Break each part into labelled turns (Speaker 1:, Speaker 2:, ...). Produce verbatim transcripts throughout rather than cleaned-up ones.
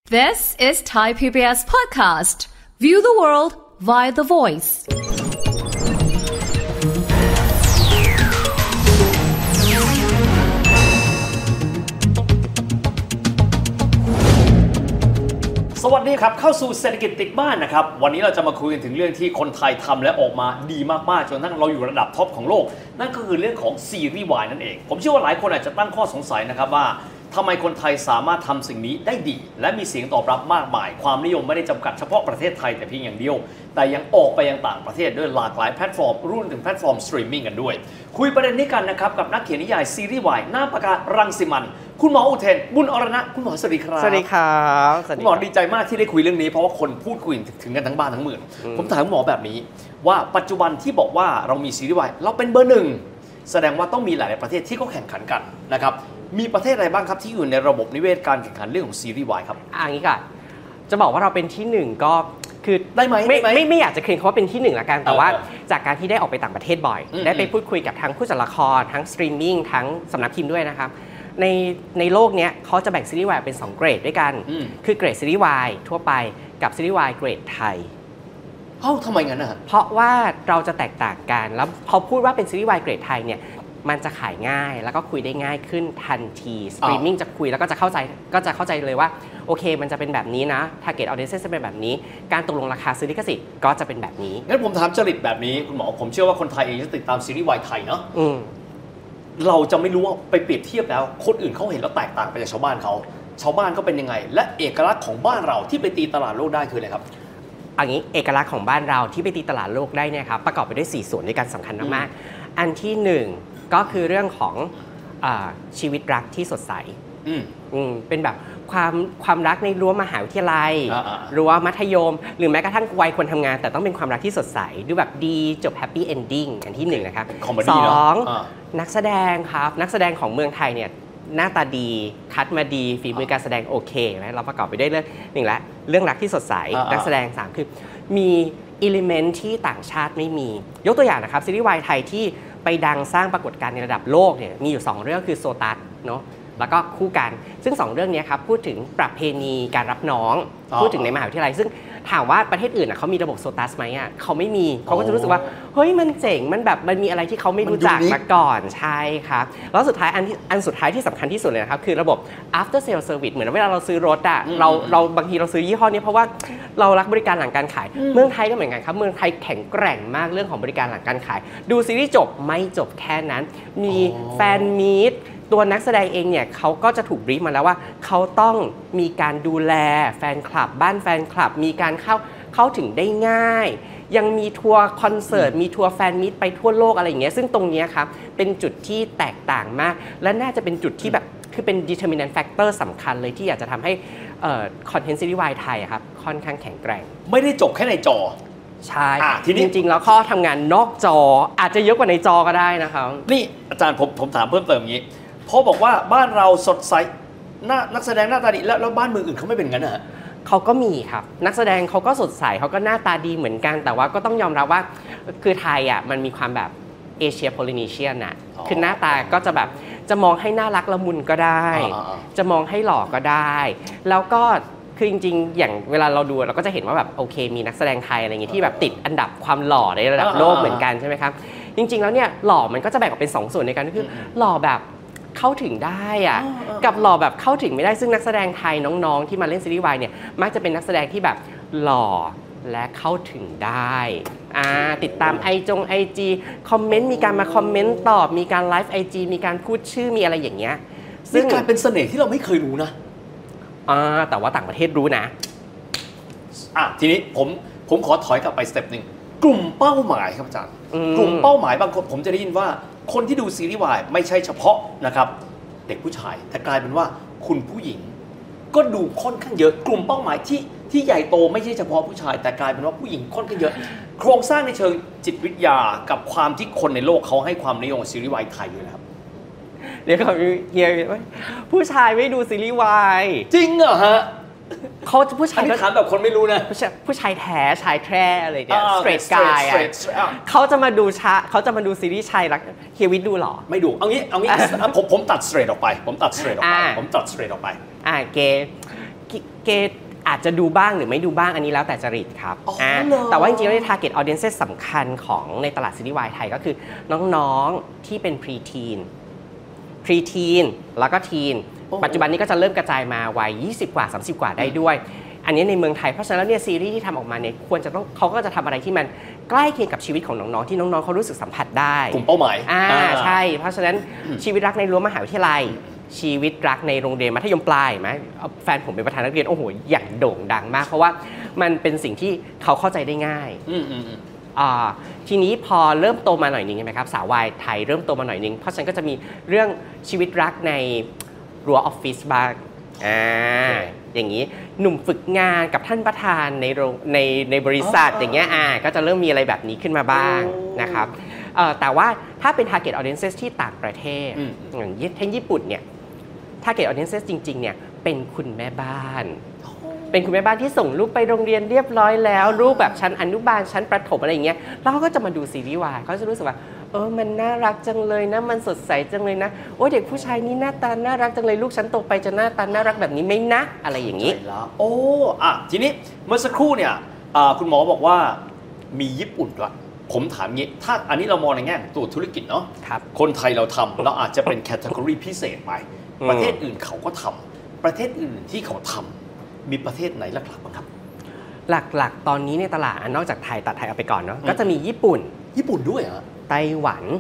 Speaker 1: This is Thai พี บี เอส podcast. View the world via the voice.
Speaker 2: สวัสดีครับเข้าสู่เศรษฐกิจติดบ้านนะครับวันนี้เราจะมาคุยกันถึงเรื่องที่คนไทยทำและออกมาดีมากๆจนทั้งเราอยู่ระดับท็อปของโลกนั่นก็คือเรื่องของซีรีส์วายนั่นเองผมเชื่อว่าหลายคนอาจจะตั้งข้อสงสัยนะครับว่าทำไมคนไทยสามารถทำสิ่งนี้ได้ดีและมีเสียงตอบรับมากมายความนิยมไม่ได้จำกัดเฉพาะประเทศไทยแต่เพียงอย่างเดียวแต่ยังออกไปยังต่างประเทศด้วยหลากหลายแพลตฟอร์มรุ่นถึงแพลตฟอร์มสตรีมมิ่งกันด้วยคุยประเด็นนี้กันนะครับกับนักเขียนนิยายซีรีส์วายหน้าปากการังสิมันคุณหมออุเทนบุญอรณะคุณหมอสวัสดีครับ
Speaker 3: สวัสดีครับ
Speaker 2: คุณหมอดีใจมากที่ได้คุยเรื่องนี้เพราะว่าคนพูดคุยถึงกันทั้งบ้านทั้งเมืองผมถามคุณหมอแบบนี้ว่าปัจจุบันที่บอกว่าเรามีซีรีส์วายเราเป็นเบอร์หนึ่งแสดงว่าต้องมีหลายๆประเทศที่เขาแข่งขันกันนะครับมีประเทศอะไรบ้างครับที่อยู่ในระบบนิเวศการแข่งขันเรื่องของซีรีส์วายครับ
Speaker 3: อ่างี้ก่อนจะบอกว่าเราเป็นที่หนึ่งก็คือ
Speaker 2: ได้ไหม
Speaker 3: ไม่ไม่ไม่อยากจะเคลมเขาว่าเป็นที่หนึ่งละกันแต่ว่าจากการที่ได้ออกไปต่างประเทศบ่อยได้ไปพูดคุยกับทั้งผู้จัดละครทั้งสตรีมมิ่งทั้งสำนักพิมพ์ด้วยนะครับในในโลกนี้เขาจะแบ่งซีรีส์วายเป็นสองเกรดด้วยกันคือเกรดซีรีส์วายทั่วไปกับซีรีส์วายเกรดไทย
Speaker 2: เอ้าทำไมงั้นนะ
Speaker 3: เพราะว่าเราจะแตกต่างกันแล้วพอพูดว่าเป็นซีรีส์วายเกรดไทยเนี่ยมันจะขายง่ายแล้วก็คุยได้ง่ายขึ้นทันทีสตรีมมิ่งจะคุยแล้วก็จะเข้าใจก็จะเข้าใจเลยว่าโอเคมันจะเป็นแบบนี้นะ target audience จะเป็นแบบนี้การตกลงราคาซื้อลิขสิทธิ์ก็จะเป็นแบบนี้
Speaker 2: งั้นผมถามจริตแบบนี้คุณหมอผมเชื่อว่าคนไทยเองจะติดตามซีรีส์วายไทยเนาะเราจะไม่รู้ว่าไปเปรียบเทียบแล้วคนอื่นเขาเห็นแล้วแตกต่างไปจากชาวบ้านเขาชาวบ้านเขาเป็นยังไงและเอกลักษณ์ของบ้านเราที่ไปตีตลาดโลกได้คืออะไรครับ
Speaker 3: อันนี้เอกลักษณ์ของบ้านเราที่ไปตีตลาดโลกได้เนี่ยครับประกอบไปด้วยสี่ส่วนด้วยกันสำคัญมากๆอันที่หนึ่งก็คือเรื่องของเอ่อชีวิตรักที่สดใสเป็นแบบความความรักในรั้วมหาวิทยาลัยรั้วมัธยมหรือแม้กระทั่งวัยคนทำงานแต่ต้องเป็นความรักที่สดใสดูแบบดีจบแฮปปี้เอนดิ้งอันที่หนึ่งนะครับสองนักแสดงครับนักแสดงของเมืองไทยเนี่ยหน้าตาดีคัดมาดีฝีมือการแสดงโอเคไหมเราประกอบไปด้วยเรื่องหนึ่งละเรื่องรักที่สดใสนักแสดงสามคือมีอิเลเมนต์ที่ต่างชาติไม่มียกตัวอย่างนะครับซีรีส์วายไทยที่ไปดังสร้างปรากฏการณ์ในระดับโลกเนี่ยมีอยู่สองเรื่องคือโซตัสเนาะแล้วก็คู่กันซึ่งสองเรื่องนี้ครับพูดถึงประเพณีการรับน้องพูดถึงในมหาวิทยาลัยซึ่งถามว่าประเทศอื่นเขามีระบบโซตัสไหมอ่ะเขาไม่มีเขาก็จะรู้สึกว่าเฮ้ยมันเจ๋งมันแบบมันมีอะไรที่เขาไม่รู้จักมาก่อนใช่ครับแล้วสุดท้ายอันที่อันสุดท้ายที่สำคัญที่สุดเลยนะครับคือระบบ after sale service เหมือนเวลาเราซื้อรถอ่ะเราเราบางทีเราซื้อยี่ห้อนี้เพราะว่าเรารักบริการหลังการขายเมืองไทยก็เหมือนกันครับเมืองไทยแข็งแกร่งมากเรื่องของบริการหลังการขายดูซีรีส์จบไม่จบแค่นั้นมีแฟนมีตตัวนักแสดงเองเนี่ยเขาก็จะถูกบรีฟมาแล้วว่าเขาต้องมีการดูแลแฟนคลับบ้านแฟนคลับมีการเข้าเข้าถึงได้ง่ายยังมีทัวร์คอนเสิร์ตมีทัวร์แฟนมิตไปทั่วโลกอะไรอย่างเงี้ยซึ่งตรงนี้ครับเป็นจุดที่แตกต่างมากและน่าจะเป็นจุดที่แบบคือเป็น determinant factor สำคัญเลยที่อยากจะทำให้คอนเทนต์ซีรีส์วายไทยครับค่อนข้างแข็งแกร่ง
Speaker 2: ไม่ได้จบแค่ในจอ
Speaker 3: ใช่จริงๆแล้วข้อทำงานนอกจออาจจะเยอะกว่าในจอก็ได้นะครับ
Speaker 2: นี่อาจารย์ผมผมถามเพิ่มเติมอย่างนี้พอบอกว่าบ้านเราสดใสหน้านักแสดงหน้าตาดีแล้วแล้วบ้านเมืองอื่นเขาไม่เป็นงั้นนะ
Speaker 3: เขาก็มีครับนักแสดงเขาก็สดใสเขาก็หน้าตาดีเหมือนกันแต่ว่าก็ต้องยอมรับว่าคือไทยอ่ะมันมีความแบบเอเชียโพลินีเชียนน่ะคือหน้าตาก็จะแบบจะมองให้น่ารักละมุนก็ได้จะมองให้หล่อก็ได้แล้วก็คือจริงๆอย่างเวลาเราดูเราก็จะเห็นว่าแบบโอเคมีนักแสดงไทยอะไรอย่างงี้ที่แบบติดอันดับความหล่อในระดับโลกเหมือนกันใช่ไหมครับจริงๆแล้วเนี่ยหล่อมันก็จะแบ่งออกเป็นสองส่วนในกันก็คือหล่อแบบเข้าถึงได้อะกับหล่อแบบเข้าถึงไม่ได้ซึ่งนักแสดงไทยน้องๆที่มาเล่นซีรีส์วายเนี่ยมักจะเป็นนักแสดงที่แบบหล่อและเข้าถึงได้อ่าติดตามไอจงไอจีคอมเมนต์มีการมาคอมเมนต์ตอบมีการไลฟ์ไอจีมีการพูดชื่อมีอะไรอย่างเงี้ย
Speaker 2: ซึ่งกลายเป็นเสน่ห์ที่เราไม่เคยรู้นะ
Speaker 3: อ่าแต่ว่าต่างประเทศรู้นะ
Speaker 2: อ่ะทีนี้ผมผมขอถอยกลับไปสเต็ปหนึ่งกลุ่มเป้าหมายครับอาจารย์กลุ่มเป้าหมายบางคนผมจะได้ยินว่าคนที่ดูซีรีส์วายไม่ใช่เฉพาะนะครับเด็กผู้ชายแต่กลายเป็นว่าคุณผู้หญิงก็ดูค่อนข้างเยอะกลุ่มเป้าหมายที่ที่ใหญ่โตไม่ใช่เฉพาะผู้ชายแต่กลายเป็นว่าผู้หญิงค่อนข้างเยอะโครงสร้างในเชิงจิตวิทยากับความที่คนในโลกเขาให้ความนิยมซีรีส์วายไทยอยู่แล้วครับ
Speaker 3: เดี๋ยวก่อนเฮียผู้ชายไม่ดูซีรีส์วาย
Speaker 2: จริงเหรอฮะ
Speaker 3: เขาผู้ชาย
Speaker 2: ถามแบบคนไม่รู้นะ
Speaker 3: ผู้ชายแท้ชายแท้อะไรเนี่ยสเตรทกายเขาจะมาดูชาเขาจะมาดูซีรีส์ชายรักเฮียวิทดูหรอ
Speaker 2: ไม่ดูเอางี้เอางี้ผมผมตัดสเตรทออกไปผมตัดสเตรทออกไปผมตัดสเตรทออกไป
Speaker 3: อ่าเกเกย์อาจจะดูบ้างหรือไม่ดูบ้างอันนี้แล้วแต่จริตครับ
Speaker 2: อ๋อเหรอ
Speaker 3: แต่ว่าจริงๆแล้วใน target audience สำคัญของในตลาดซีรีส์วายไทยก็คือน้องๆที่เป็น pre-teen pre-teen แล้วก็ teen ปัจจุบันนี้ก็จะเริ่มกระจายมาวัยยี่สิบกว่าสามสิบกว่าได้ด้วยอันนี้ในเมืองไทยเพราะฉะนั้นแล้วเนี่ยซีรีส์ที่ทำออกมาเนี่ยควรจะต้องเขาก็จะทำอะไรที่มันใกล้เคียงกับชีวิตของน้องๆที่น้องๆเขารู้สึกสัมผัสได้
Speaker 2: กลุ่มเป้าหมาย
Speaker 3: อ่าใช่เพราะฉะนั้นชีวิตรักในรั้วมหาวิทยาลัยชีวิตรักในโรงเรียนมัธยมปลายไหมแฟนผมเป็นประธานนักเรียนโอ้โหอย่างโด่งดังมากเพราะว่ามันเป็นสิ่งที่เขาเข้าใจได้ง่ายทีนี้พอเริ่มโตมาหน่อยนึงใช่ไหมครับสาววายไทยเริ่มโตมาหน่อยนึงเพราะฉะนั้นก็จะมีเรื่องชีวิตรักในรั้วออฟฟิศบ้างอ่าอย่างนี้หนุ่มฝึกงานกับท่านประธานในโรงในในบริษัทอย่างเงี้ยอ่าก็จะเริ่มมีอะไรแบบนี้ขึ้นมาบ้างนะครับแต่ว่าถ้าเป็น target audiences ที่ต่างประเทศอย่างเช่นญี่ปุ่นเนี่ย target audiences จริงๆเนี่ยเป็นคุณแม่บ้านเป็นคุณแม่บ้านที่ส่งลูกไปโรงเรียนเรียบร้อยแล้วลูกแบบชั้นอนุบาลชั้นประถมอะไรอย่างเงี้ยแล้วเขาก็จะมาดูซีรีส์วายเขาจะรู้สึกว่าเออมันน่ารักจังเลยนะมันสดใสจังเลยนะโอ้เด็กผู้ชายนี่หน้าตาน่ารักจังเลยลูกฉันโตไปจะหน้าตาน่ารักแบบนี้ไหมนะอะไรอย่างนี้
Speaker 2: โอ้อะทีนี้เมื่อสักครู่เนี่ยคุณหมอบอกว่ามีญี่ปุ่นด้วยผมถามงี้ถ้าอันนี้เรามองในแง่ของตัวธุรกิจเนาะคนไทยเราทำเราอาจจะเป็นแคตตากรีพิเศษไปประเทศอื่นเขาก็ทำประเทศอื่นที่เขาทำมีประเทศไหนหลักๆบ้างครับ
Speaker 3: หลักๆตอนนี้ในตลาดนอกจากไทยตัดไทยเอาไปก่อนเนาะก็จะมีญี่ปุ่น
Speaker 2: ญี่ปุ่นด้วยเหรอ
Speaker 3: ไต้หวัน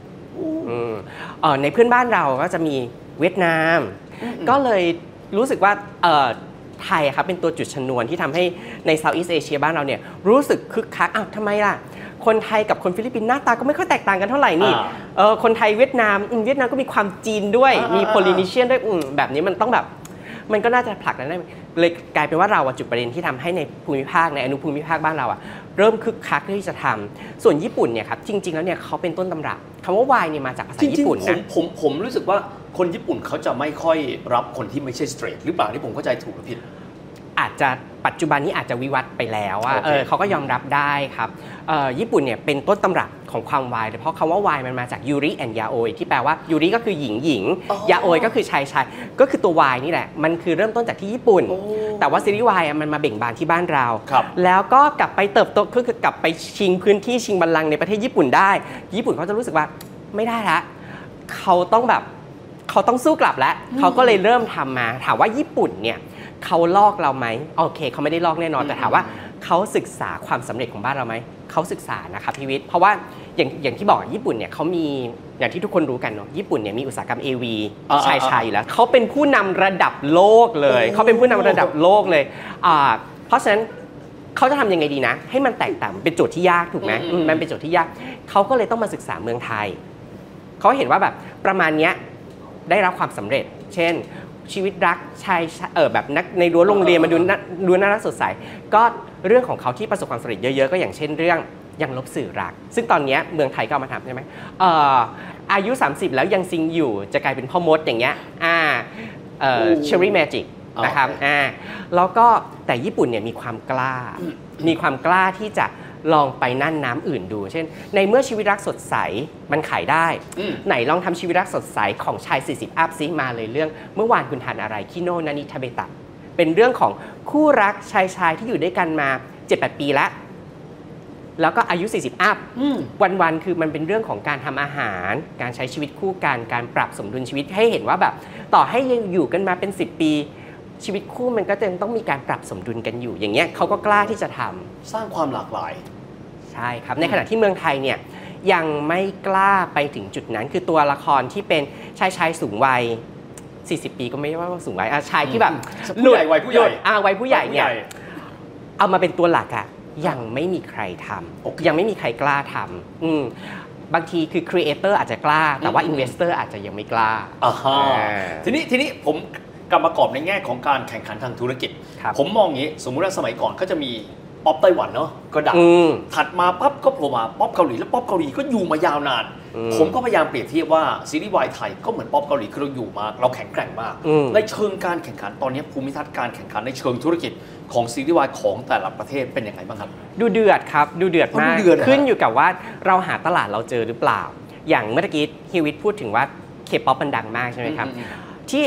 Speaker 3: ในเพื่อนบ้านเราก็จะมีเวียดนามก็เลยรู้สึกว่าไทยครับเป็นตัวจุดชนวนที่ทำให้ในเซาท์อีสต์เอเชียบ้านเราเนี่ยรู้สึกคึกคักอ้าวทำไมล่ะคนไทยกับคนฟิลิปปินส์หน้าตาก็ไม่ค่อยแตกต่างกันเท่าไหร่นี่คนไทยเวียดนามเวียดนามก็มีความจีนด้วยมีโพลินีเชียนด้วยแบบนี้มันต้องแบบมันก็น่าจะผลักดันได้เลยกลายเป็นว่าเราจุดประเด็นที่ทำให้ในภูมิภาคในอนุภูมิภาคบ้านเราอะเริ่มคึกคักที่จะทำส่วนญี่ปุ่นเนี่ยครับจริงๆแล้วเนี่ยเขาเป็นต้นตำรับคำว่าวายเนี่ยมาจากภาษาญี่ปุ่นนะ
Speaker 2: ผมผมรู้สึกว่าคนญี่ปุ่นเขาจะไม่ค่อยรับคนที่ไม่ใช่สเตรทหรือเปล่าที่ผมเข้าใจถูกหรือผิด
Speaker 3: อาจจะปัจจุบันนี้อาจจะวิวัฒน์ไปแล้วว่า okay. เออเขาก็ยอมรับได้ครับญี่ปุ่นเนี่ยเป็นต้นตำรับของความวายเพราะคำว่าวายมันมาจากยูริแอนยาโอยที่แปลว่ายูริก็คือหญิงหญิงยาโอยก็คือชายชายก็คือตัววายนี่แหละมันคือเริ่มต้นจากที่ญี่ปุ่น oh. แต่ว่าซีรีส์วายมันมาเบ่งบานที่บ้านเราแล้วก็กลับไปเติบโตคือกลับไปชิงพื้นที่ชิงบัลลังก์ในประเทศญี่ปุ่นได้ญี่ปุ่นเขาจะรู้สึกว่าไม่ได้ละเขาต้องแบบเขาต้องสู้กลับแล้วเขาก็เลยเริ่มทำมาถามว่าญี่ปุ่นเนี่ยเขาลอกเราไหมโอเคเขาไม่ได้ลอกแน่นอนแต่ถามว่าเขาศึกษาความสำเร็จของบ้านเราไหมเขาศึกษานะครับพี่วิทย์เพราะว่าอย่างอย่างที่บอกญี่ปุ่นเนี่ยเขามีอย่างที่ทุกคนรู้กันเนาะญี่ปุ่นเนี่ยมีอุตสาหกรรม เอ วี ชายชายอยู่แล้วเขาเป็นผู้นำระดับโลกเลยเขาเป็นผู้นำระดับโลกเลยเพราะฉะนั้นเขาจะทำยังไงดีนะให้มันแตกต่างเป็นโจทย์ที่ยากถูกไหมมันเป็นโจทย์ที่ยากเขาก็เลยต้องมาศึกษาเมืองไทยเขาเห็นว่าแบบประมาณนี้ได้รับความสำเร็จเช่นชีวิตรักชายเออแบบนักในรั้วโรงเรียนมันดูน่าดูน่ารักสดใสก็เรื่องของเขาที่ประสบความสำเร็จเยอะๆก็อย่างเช่นเรื่องยังลบสื่อรักซึ่งตอนนี้เมืองไทยก็เอามาทำใช่ไหมเอ่ออายุสามสิบแล้วยังซิงอยู่จะกลายเป็นพ่อมดอย่างเงี้ยอ่าเอ่อ Cherry Magic นะครับอ่าแล้วก็แต่ญี่ปุ่นเนี่ยมีความกล้ามีความกล้าที่จะลองไปนั่นน้ำอื่นดูเช่นในเมื่อชีวิตรักสดใสมันขายได้ไหนลองทำชีวิตรักสดใสของชายสี่สิบอัพซิมาเลยเรื่องเมื่อวานคุณทานอะไรคิโนนานิทาเบตะเป็นเรื่องของคู่รักชายชายที่อยู่ด้วยกันมา เจ็ดแปด ปีแล้วแล้วก็อายุสี่สิบอัพวันๆคือมันเป็นเรื่องของการทำอาหารการใช้ชีวิตคู่กันการปรับสมดุลชีวิตให้เห็นว่าแบบต่อให้ยังอยู่กันมาเป็นสิบปีชีวิตคู่มันก็จะต้องมีการปรับสมดุลกันอยู่อย่างเงี้ยเขาก็กล้าที่จะทำ
Speaker 2: สร้างความหลากหลาย
Speaker 3: ใช่ครับในขณะที่เมืองไทยเนี่ยยังไม่กล้าไปถึงจุดนั้นคือตัวละครที่เป็นชายชายสูงวัยสี่สิบปีก็ไม่ว่าสูงวัยชายที่แบบ
Speaker 2: หลุดวัยผู้ใหญ่
Speaker 3: อ่าวัยผู้ใหญ่เนี่ยเอามาเป็นตัวหลักอะยังไม่มีใครทำยังไม่มีใครกล้าทำอืมบางทีคือครีเอเตอร์อาจจะกล้าแต่ว่าอินเวสเตอร์อาจจะยังไม่กล้า
Speaker 2: อ่าฮะทีนี้ทีนี้ผมกลับมากรอบในแง่ของการแข่งขันทางธุรกิจผมมองอย่างนี้สมมุติว่าสมัยก่อนก็จะมีป๊อปไต้หวันเนาะก็ดังถัดมาปั๊บก็โผล่มาป๊อปเกาหลีแล้วป๊อปเกาหลีก็อยู่มายาวนานผมก็พยายามเปรียบเทียบว่าซีรีส์วายไทยก็เหมือนป๊อปเกาหลีคือเราอยู่มาเราแข็งแกร่งมากในเชิงการแข่งขันตอนนี้ภูมิทัศน์การแข่งขันในเชิงธุรกิจของซีรีส์วายของแต่ละประเทศเป็นยังไงบ้างครับ
Speaker 3: ดูเดือดครับดูเดือดมากขึ้นอยู่กับว่าเราหาตลาดเราเจอหรือเปล่าอย่างเมื่อกี้ฮิวิตพูดถึงว่าเคป๊อปมันดังมากใช่ไหมครับที่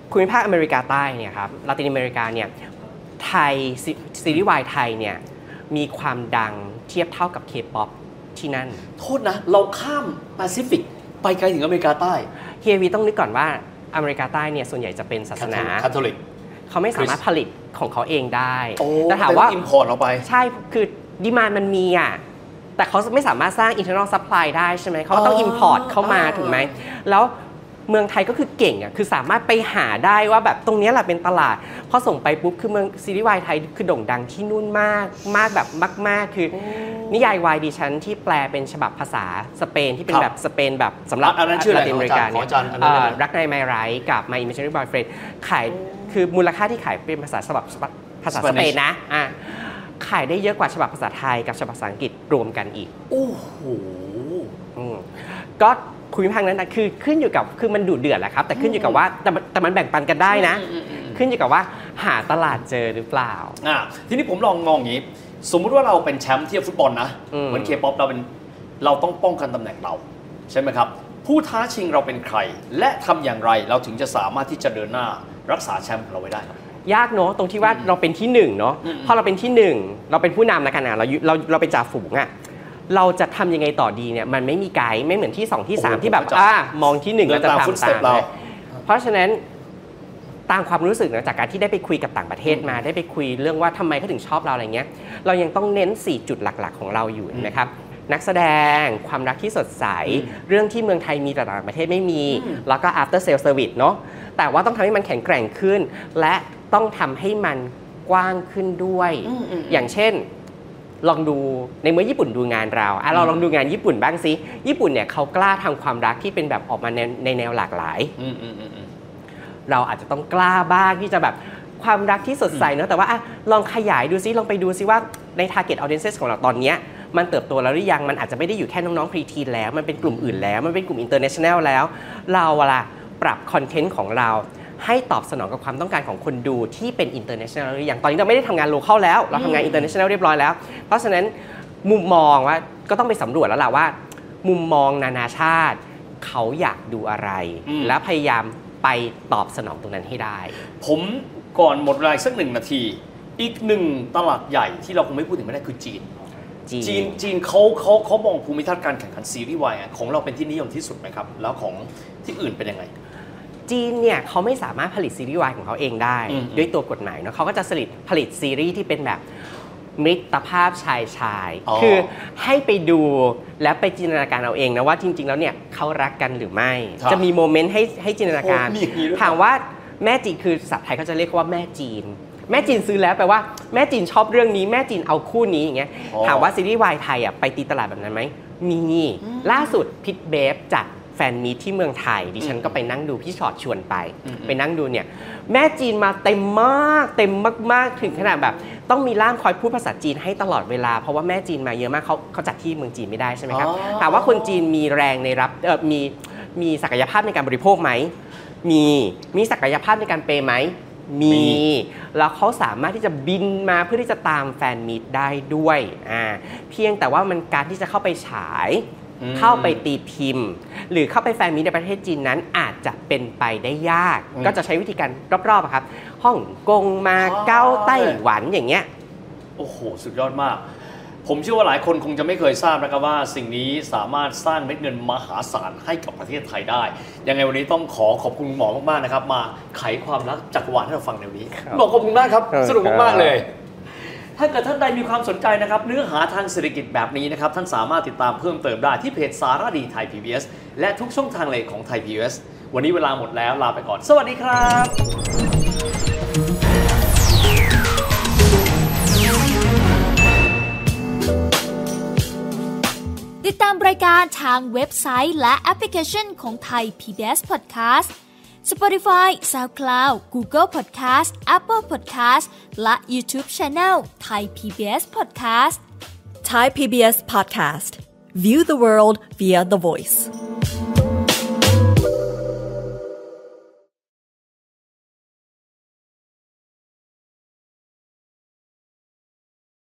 Speaker 3: ภูมิภาคอเมริกาใต้เนี่ยครับลาตินอเมริกาเนี่ยไทยซีรีส์วายไทยเนี่ยมีความดังเทียบเท่ากับ K-pop ที่นั่น
Speaker 2: โทษนะเราข้ามแปซิฟิกไปไกลถึงอเมริกาใต้
Speaker 3: เฮียวีต้องนึกก่อนว่าอเมริกาใต้เนี่ยส่วนใหญ่จะเป็นศาสนา
Speaker 2: คาทอลิก
Speaker 3: เขาไม่สามารถผลิตของเขาเองได้
Speaker 2: แต่ถามว่าอิมพอร์ตเราไป
Speaker 3: ใช่คือดีมานด์มันมีอ่ะแต่เขาไม่สามารถสร้าง internal supply ได้ใช่ไหมเขาต้อง import เข้ามาถูกไหมแล้วเมืองไทยก็คือเก่งอ่ะคือสามารถไปหาได้ว่าแบบตรงนี้แหละเป็นตลาดพอส่งไปปุ๊บคือเมืองซีรีส์วายไทยคือโด่งดังที่นู่นมากมากแบบมากๆคือนิยายวายดิฉันที่แปลเป็นฉบับภาษาสเปนที่เป็นแบบสเปนแบบสำหรับลาตินอเมริกาเนี่ยรักในไมไรกับ My Imaginary Boyfriend ขายคือมูลค่าที่ขายเป็นภาษาฉบับภาษาสเปนนะอ่ะขายได้เยอะกว่าฉบับภาษาไทยกับฉบับภาษาอังกฤษรวมกันอีก
Speaker 2: โอ้โห
Speaker 3: ก็ภูมิภาคนั้นนะคือขึ้นอยู่กับคือมันดุเดือดแหละครับแต่ขึ้นอยู่กับว่าแต่แต่มันแบ่งปันกันได้นะขึ้นอยู่กับว่าหาตลาดเจอหรือเปล่า
Speaker 2: อ่าทีนี้ผมลองมองอย่างนี้สมมุติว่าเราเป็นแชมป์เทียบฟุตบอลนะเหมือนเคป๊อปเราเป็นเราต้องป้องกันตำแหน่งเราใช่ไหมครับผู้ท้าชิงเราเป็นใครและทำอย่างไรเราถึงจะสามารถที่จะเดินหน้ารักษาแชมป์เราไว้ได้ครับ
Speaker 3: ยากเนาะตรงที่ว่าเราเป็นที่หนึ่งเนาะพอเราเป็นที่หนึ่งเราเป็นผู้นำนะกันนะเราเราเราเป็นจ่าฝูงอะเราจะทำยังไงต่อดีเนี่ยมันไม่มีไกด์ไม่เหมือนที่สองที่สามที่แบบอ่ามองที่หนึ่งเราจะตามตามเลยเพราะฉะนั้นตามความรู้สึกนะจากการที่ได้ไปคุยกับต่างประเทศมาได้ไปคุยเรื่องว่าทำไมเขาถึงชอบเราอะไรเงี้ยเรายังต้องเน้นสี่จุดหลักๆของเราอยู่นะครับนักแสดงความรักที่สดใสเรื่องที่เมืองไทยมีแต่ต่างประเทศไม่มีแล้วก็ after sale service เนาะแต่ว่าต้องทำให้มันแข็งแกร่งขึ้นและต้องทำให้มันกว้างขึ้นด้วยอย่างเช่นลองดูในเมื่อญี่ปุ่นดูงานเราอ่ะเราลองดูงานญี่ปุ่นบ้างสิญี่ปุ่นเนี่ยเขากล้าทำความรักที่เป็นแบบออกมาในในแนวหลากหลายเราอาจจะต้องกล้าบ้างที่จะแบบความรักที่สดใสเนอะแต่ว่าอ่ะลองขยายดูซิลองไปดูซิว่าใน target audiences ของเราตอนนี้มันเติบโตแล้วหรือยังมันอาจจะไม่ได้อยู่แค่น้องๆ pre-teen แล้วมันเป็นกลุ่มอื่นแล้วมันเป็นกลุ่ม international แล้วเราล่ะปรับคอนเทนต์ของเราให้ตอบสนองกับความต้องการของคนดูที่เป็น international หรือยังตอนนี้เราไม่ได้ทำงาน local แล้วเราทำงาน international เรียบร้อยแล้วเพราะฉะนั้นมุมมองว่าก็ต้องไปสำรวจแล้วล่ะว่ามุมมองนานาชาติเขาอยากดูอะไรและพยายามไปตอบสนองตรงนั้นให้ได้
Speaker 2: ผมก่อนหมดเวลาสักหนึ่งนาทีอีกหนึ่งตลาดใหญ่ที่เราคงไม่พูดถึงไม่ได้คือจีนจีนจีนเขาเขาเขามองภูมิทัศน์การแข่งขันซีรีส์วายของเราเป็นที่นิยมที่สุดไหมครับแล้วของที่อื่นเป็นยังไง
Speaker 3: จีนเนี่ยเขาไม่สามารถผลิตซีรีส์วายของเขาเองได้ด้วยตัวกฎหมายเนาะเขาก็จะผลิตผลิตซีรีส์ที่เป็นแบบมิตรภาพชายชายคือให้ไปดูแล้วไปจินตนาการเอาเองนะว่าจริงๆแล้วเนี่ยเขารักกันหรือไม่จะมีโมเมนต์ให้ให้จินตนาการถามว่าแม่จีนคือศัพท์ไทยเขาจะเรียกว่าแม่จีนแม่จีนซื้อแล้วแปลว่าแม่จีนชอบเรื่องนี้แม่จีนเอาคู่นี้อย่างเงี้ยถามว่าซีรีส์วายไทยอ่ะไปตีตลาดแบบนั้นไหมมีล่าสุดพิทเบฟจัดแฟนมีตที่เมืองไทยดิฉันก็ไปนั่งดูพี่ชอตชวนไปไปนั่งดูเนี่ยแม่จีนมาเต็มมากเต็มมากๆถึงขนาดแบบต้องมีล่ามคอยพูดภาษาจีนให้ตลอดเวลาเพราะว่าแม่จีนมาเยอะมากเขาเขาจัดที่เมืองจีนไม่ได้ใช่ไหมครับถามว่าคนจีนมีแรงในรับเออมีมีศักยภาพในการบริโภคไหมมีมีศักยภาพในการเปย์ไหมมีแล้วเขาสามารถที่จะบินมาเพื่อที่จะตามแฟนมีตได้ด้วยอ่าเพียงแต่ว่ามันการที่จะเข้าไปฉายเข้าไปตีพิมพ์หรือเข้าไปแฟนมีตในประเทศจีนนั้นอาจจะเป็นไปได้ยากก็จะใช้วิธีการรอบๆครับฮ่องกงมาเก๊าไต้หวันอย่างเงี้ย
Speaker 2: โอ้โหสุดยอดมากผมเชื่อว่าหลายคนคงจะไม่เคยทราบนะครับว่าสิ่งนี้สามารถสร้างเม็ดเงินมหาศาลให้กับประเทศไทยได้ยังไงวันนี้ต้องขอขอบคุณหมอมากๆนะครับมาไขความลับจักรวาลให้เราฟังในวันนี้หมอขอบคุณมากครับสนุกมากๆเลยถ้าเกิดท่านใดมีความสนใจนะครับเนื้อหาทางเศรษฐกิจแบบนี้นะครับท่านสามารถติดตามเพิ่มเติมได้ที่เพจสารดีไทย พี บี เอส และทุกช่องทางเลยของไทย พี บี เอส วันนี้เวลาหมดแล้วลาไปก่อนสวัสดีครับ
Speaker 1: ติดตามรายการทางเว็บไซต์และแอปพลิเคชันของไทย พี บี เอส Podcast Spotify, SoundCloud, Google Podcast, Apple Podcast และ YouTube Channel Thai พี บี เอส Podcast
Speaker 4: Thai พี บี เอส Podcast View the world via the voice